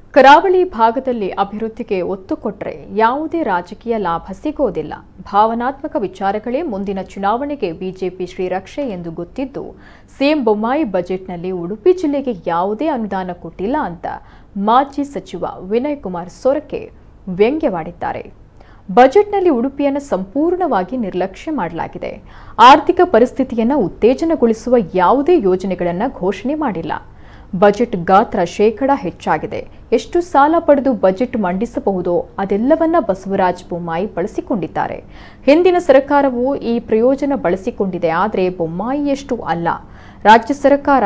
ಕರಾವಳಿ ಭಾಗದಲ್ಲಿ ಅಭಿವೃದ್ಧಿಗೆ ಒತ್ತು ಕೊಟ್ಟರೆ ಯಾವುದೇ ರಾಜಕೀಯ ಲಾಭ ಸಿಗೋದಿಲ್ಲ. ಭಾವನಾತ್ಮಕ ವಿಚಾರಗಳೇ ಮುಂದಿನ ಚುನಾವಣೆಗೆ ಬಿಜೆಪಿ ಶ್ರೀರಕ್ಷೆ ಎಂದು ಗೊತ್ತಿದ್ದು ಸಿಎಂ ಬೊಮ್ಮಾಯಿ ಬಜೆಟ್ನಲ್ಲಿ ಉಡುಪಿ ಜಿಲ್ಲೆಗೆ ಯಾವುದೇ ಅನುದಾನ ಕೊಟ್ಟಿಲ್ಲ ಅಂತ ಮಾಜಿ ಸಚಿವ ವಿನಯ್ ಕುಮಾರ್ ಸೊರಕೆ ವ್ಯಂಗ್ಯವಾಡಿದ್ದಾರೆ. ಬಜೆಟ್ನಲ್ಲಿ ಉಡುಪಿಯನ್ನು ಸಂಪೂರ್ಣವಾಗಿ ನಿರ್ಲಕ್ಷ್ಯ ಮಾಡಲಾಗಿದೆ. ಆರ್ಥಿಕ ಪರಿಸ್ಥಿತಿಯನ್ನು ಉತ್ತೇಜನಗೊಳಿಸುವ ಯಾವುದೇ ಯೋಜನೆಗಳನ್ನು ಘೋಷಣೆ ಮಾಡಿಲ್ಲ. ಬಜೆಟ್ ಗಾತ್ರ ಶೇಕಡ ಹೆಚ್ಚಾಗಿದೆ. ಎಷ್ಟು ಸಾಲ ಪಡೆದು ಬಜೆಟ್ ಮಂಡಿಸಬಹುದೋ ಅದೆಲ್ಲವನ್ನ ಬಸವರಾಜ ಬೊಮ್ಮಾಯಿ ಬಳಸಿಕೊಂಡಿದ್ದಾರೆ. ಹಿಂದಿನ ಸರ್ಕಾರವು ಈ ಪ್ರಯೋಜನ ಬಳಸಿಕೊಂಡಿದೆ, ಆದರೆ ಬೊಮ್ಮಾಯಿಯಷ್ಟು ಅಲ್ಲ. ರಾಜ್ಯ ಸರ್ಕಾರ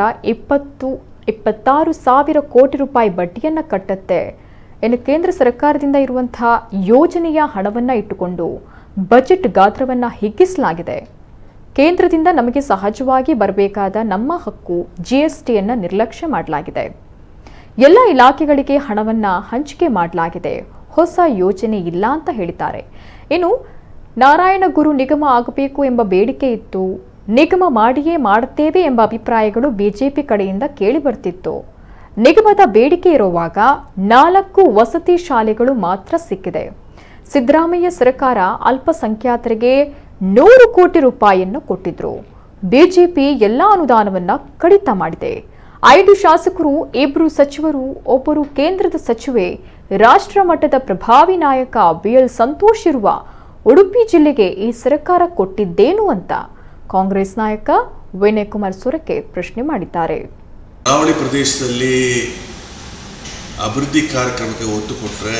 26 ಸಾವಿರ ಕೋಟಿ ರೂಪಾಯಿ ಬಡ್ಡಿಯನ್ನ ಕಟ್ಟುತ್ತೆ. ಇನ್ನು ಕೇಂದ್ರ ಸರ್ಕಾರದಿಂದ ಇರುವಂತಹ ಯೋಜನೆಯ ಹಣವನ್ನ ಇಟ್ಟುಕೊಂಡು ಬಜೆಟ್ ಗಾತ್ರವನ್ನ ಹಿಗ್ಗಿಸಲಾಗಿದೆ. ಕೇಂದ್ರದಿಂದ ನಮಗೆ ಸಹಜವಾಗಿ ಬರಬೇಕಾದ ನಮ್ಮ ಹಕ್ಕು ಜಿಎಸ್ಟಿಯನ್ನು ನಿರ್ಲಕ್ಷ್ಯ ಮಾಡಲಾಗಿದೆ. ಎಲ್ಲ ಇಲಾಖೆಗಳಿಗೆ ಹಣವನ್ನು ಹಂಚಿಕೆ ಮಾಡಲಾಗಿದೆ. ಹೊಸ ಯೋಜನೆ ಇಲ್ಲ ಅಂತ ಹೇಳಿದ್ದಾರೆ. ಇನ್ನು ನಾರಾಯಣಗುರು ನಿಗಮ ಆಗಬೇಕು ಎಂಬ ಬೇಡಿಕೆ ಇತ್ತು. ನಿಗಮ ಮಾಡಿಯೇ ಮಾಡುತ್ತೇವೆ ಎಂಬ ಅಭಿಪ್ರಾಯಗಳು ಬಿಜೆಪಿ ಕಡೆಯಿಂದ ಕೇಳಿ ಬರ್ತಿತ್ತು. ನಿಗಮದ ಬೇಡಿಕೆ ಇರುವಾಗ 4 ವಸತಿ ಶಾಲೆಗಳು ಮಾತ್ರ ಸಿಕ್ಕಿದೆ. ಸಿದ್ದರಾಮಯ್ಯ ಸರ್ಕಾರ ಅಲ್ಪಸಂಖ್ಯಾತರಿಗೆ 100 ಕೋಟಿ ರೂಪಾಯಿಯನ್ನು ಕೊಟ್ಟಿದ್ರು. ಬಿಜೆಪಿ ಎಲ್ಲಾ ಅನುದಾನವನ್ನ ಕಡಿತ ಮಾಡಿದೆ. 5 ಶಾಸಕರು, 2 ಸಚಿವರು, ಒಬ್ಬರು ಕೇಂದ್ರದ ಸಚಿವೆ, ರಾಷ್ಟ್ರ ಮಟ್ಟದ ಪ್ರಭಾವಿ ನಾಯಕ ಬಿಎಲ್ ಸಂತೋಷ್ ಇರುವ ಉಡುಪಿ ಜಿಲ್ಲೆಗೆ ಈ ಸರ್ಕಾರ ಕೊಟ್ಟಿದ್ದೇನು ಅಂತ ಕಾಂಗ್ರೆಸ್ ನಾಯಕ ವಿನಯ್ ಕುಮಾರ್ ಸೊರಕೆ ಪ್ರಶ್ನೆ ಮಾಡಿದ್ದಾರೆ. ಕರಾವಳಿ ಪ್ರದೇಶದಲ್ಲಿ ಅಭಿವೃದ್ಧಿ ಕಾರ್ಯಕ್ರಮಕ್ಕೆ ಒತ್ತು ಕೊಟ್ಟರೆ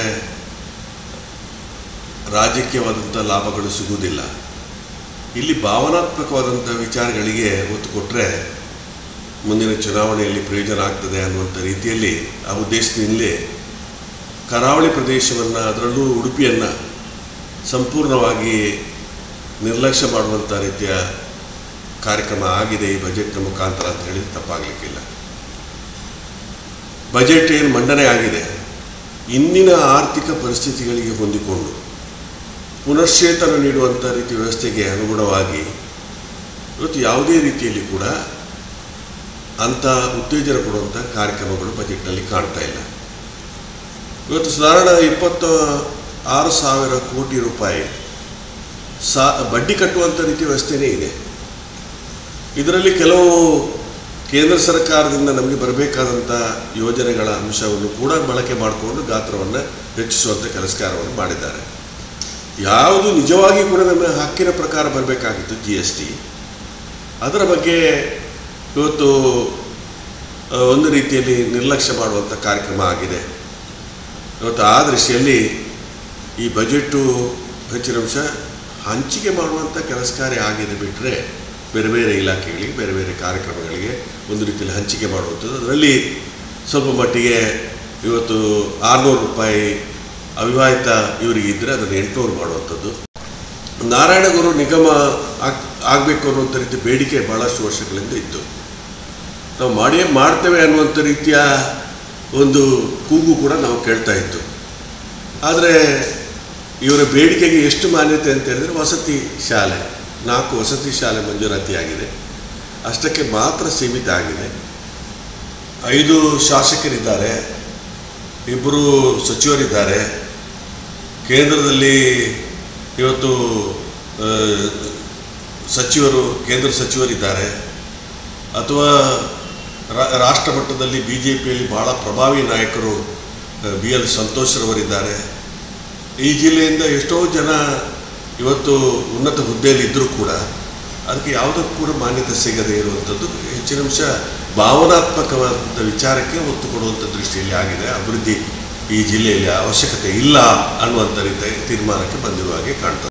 ರಾಜಕೀಯವಾದಂಥ ಲಾಭಗಳು ಸಿಗುವುದಿಲ್ಲ. ಇಲ್ಲಿ ಭಾವನಾತ್ಮಕವಾದಂಥ ವಿಚಾರಗಳಿಗೆ ಒತ್ತು ಕೊಟ್ಟರೆ ಮುಂದಿನ ಚುನಾವಣೆಯಲ್ಲಿ ಪ್ರಯೋಜನ ಆಗ್ತದೆ ಅನ್ನುವಂಥ ರೀತಿಯಲ್ಲಿ ಆ ಉದ್ದೇಶದಿಂದಲೇ ಕರಾವಳಿ ಪ್ರದೇಶವನ್ನು, ಅದರಲ್ಲೂ ಉಡುಪಿಯನ್ನು ಸಂಪೂರ್ಣವಾಗಿ ನಿರ್ಲಕ್ಷ್ಯ ಮಾಡುವಂಥ ರೀತಿಯ ಕಾರ್ಯಕ್ರಮ ಆಗಿದೆ ಈ ಬಜೆಟ್ನ ಮುಖಾಂತರ ಅಂತ ಹೇಳಿ ತಪ್ಪಾಗಲಿಕ್ಕಿಲ್ಲ. ಬಜೆಟ್ ಏನು ಮಂಡನೆ ಆಗಿದೆ, ಇಂದಿನ ಆರ್ಥಿಕ ಪರಿಸ್ಥಿತಿಗಳಿಗೆ ಹೊಂದಿಕೊಂಡು ಪುನಶ್ಚೇತನ ನೀಡುವಂಥ ರೀತಿ ವ್ಯವಸ್ಥೆಗೆ ಅನುಗುಣವಾಗಿ ಇವತ್ತು ಯಾವುದೇ ರೀತಿಯಲ್ಲಿ ಕೂಡ ಅಂಥ ಉತ್ತೇಜನ ಕೊಡುವಂಥ ಕಾರ್ಯಕ್ರಮಗಳು ಬಜೆಟ್ನಲ್ಲಿ ಕಾಣ್ತಾ ಇಲ್ಲ. ಇವತ್ತು ಸಾಧಾರಣ 26 ಸಾವಿರ ಕೋಟಿ ರೂಪಾಯಿ ಬಡ್ಡಿ ಕಟ್ಟುವಂಥ ರೀತಿ ವ್ಯವಸ್ಥೆನೇ ಇದೆ. ಇದರಲ್ಲಿ ಕೆಲವು ಕೇಂದ್ರ ಸರ್ಕಾರದಿಂದ ನಮಗೆ ಬರಬೇಕಾದಂಥ ಯೋಜನೆಗಳ ಅಂಶವನ್ನು ಕೂಡ ಬಳಕೆ ಮಾಡಿಕೊಂಡು ಗಾತ್ರವನ್ನು ಹೆಚ್ಚಿಸುವಂಥ ಕೆಲಸಕಾರವನ್ನು ಮಾಡಿದ್ದಾರೆ. ಯಾವುದು ನಿಜವಾಗಿ ಕೂಡ ನಮ್ಮ ಹಕ್ಕಿನ ಪ್ರಕಾರ ಬರಬೇಕಾಗಿತ್ತು GST, ಅದರ ಬಗ್ಗೆ ಇವತ್ತು ಒಂದು ರೀತಿಯಲ್ಲಿ ನಿರ್ಲಕ್ಷ್ಯ ಮಾಡುವಂಥ ಕಾರ್ಯಕ್ರಮ ಆಗಿದೆ. ಇವತ್ತು ಆ ದೃಷ್ಟಿಯಲ್ಲಿ ಈ ಬಜೆಟ್ಟು ಹೆಚ್ಚಿನ ಅಂಶ ಹಂಚಿಕೆ ಮಾಡುವಂಥ ಕೆಲಸ ಕಾರ್ಯ ಆಗಿದೆ ಬಿಟ್ಟರೆ ಬೇರೆ ಬೇರೆ ಇಲಾಖೆಗಳಿಗೆ, ಬೇರೆ ಬೇರೆ ಕಾರ್ಯಕ್ರಮಗಳಿಗೆ ಒಂದು ರೀತಿಯಲ್ಲಿ ಹಂಚಿಕೆ ಮಾಡುವಂಥದ್ದು. ಅದರಲ್ಲಿ ಸ್ವಲ್ಪ ಮಟ್ಟಿಗೆ ಇವತ್ತು 600 ರೂಪಾಯಿ ಅವಿವಾಹಿತ ಇವರಿಗೆ ಇದ್ದರೆ ಅದನ್ನು 800 ಮಾಡುವಂಥದ್ದು. ನಾರಾಯಣಗುರು ನಿಗಮ ಆಗಬೇಕು ಅನ್ನುವಂಥ ರೀತಿ ಬೇಡಿಕೆ ಭಾಳಷ್ಟು ವರ್ಷಗಳಿಂದ ಇತ್ತು. ನಾವು ಮಾಡ್ತೇವೆ ಅನ್ನುವಂಥ ರೀತಿಯ ಒಂದು ಕೂಗು ಕೂಡ ನಾವು ಕೇಳ್ತಾ ಇತ್ತು. ಆದರೆ ಇವರ ಬೇಡಿಕೆಗೆ ಎಷ್ಟು ಮಾನ್ಯತೆ ಅಂತ ಹೇಳಿದರೆ ವಸತಿ ಶಾಲೆ, 4 ವಸತಿ ಶಾಲೆ ಮಂಜೂರಾತಿಯಾಗಿದೆ, ಅಷ್ಟಕ್ಕೆ ಮಾತ್ರ ಸೀಮಿತ ಆಗಿದೆ. 5 ಶಾಸಕರಿದ್ದಾರೆ, 2 ಸಚಿವರಿದ್ದಾರೆ, ಕೇಂದ್ರದಲ್ಲಿ ಇವತ್ತು ಕೇಂದ್ರ ಸಚಿವರಿದ್ದಾರೆ, ಅಥವಾ ರಾಷ್ಟ್ರ ಮಟ್ಟದಲ್ಲಿ ಬಿಜೆಪಿಯಲ್ಲಿ ಬಹಳ ಪ್ರಭಾವಿ ನಾಯಕರು ಬಿಎಲ್ ಸಂತೋಷ್ರವರಿದ್ದಾರೆ. ಈ ಜಿಲ್ಲೆಯಿಂದ ಎಷ್ಟೋ ಜನ ಇವತ್ತು ಉನ್ನತ ಹುದ್ದೆಯಲ್ಲಿ ಇದ್ದರೂ ಕೂಡ ಅದಕ್ಕೆ ಯಾವುದಕ್ಕೂ ಕೂಡ ಮಾನ್ಯತೆ ಸಿಗದೇ ಇರುವಂಥದ್ದು ಹೆಚ್ಚಿನ ಅಂಶ ಭಾವನಾತ್ಮಕವಾದಂಥ ವಿಚಾರಕ್ಕೆ ಒತ್ತು ಕೊಡುವಂಥ ದೃಷ್ಟಿಯಲ್ಲಿ ಆಗಿದೆ. ಅಭಿವೃದ್ಧಿ ಈ ಜಿಲ್ಲೆಯಲ್ಲಿ ಅವಶ್ಯಕತೆ ಇಲ್ಲ ಅನ್ನುವಂಥ ರೀತಿಯ ತೀರ್ಮಾನಕ್ಕೆ ಬಂದಿರುವ ಹಾಗೆ ಕಾಣ್ತದೆ.